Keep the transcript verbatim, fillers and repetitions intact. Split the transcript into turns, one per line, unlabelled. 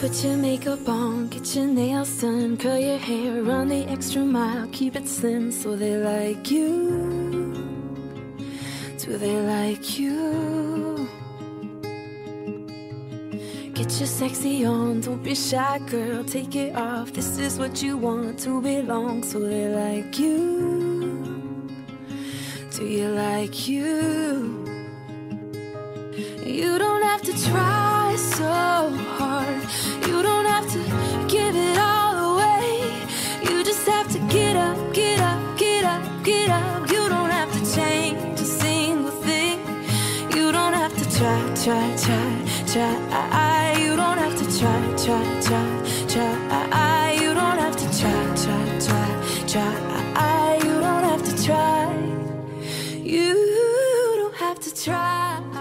Put your makeup on, get your nails done, curl your hair, run the extra mile, keep it slim so they like you. Do they like you? Get your sexy on, don't be shy, girl, take it off. This is what you want to belong, so they like you. Do you like you? You don't have to try so hard. You don't have to give it all away. You just have to get up, get up, get up, get up. You don't have to change a single thing. You don't have to try, try, try, try. You don't have to try, try, try, try. You don't have to try, try, try, try. You don't have to try. You don't have to try.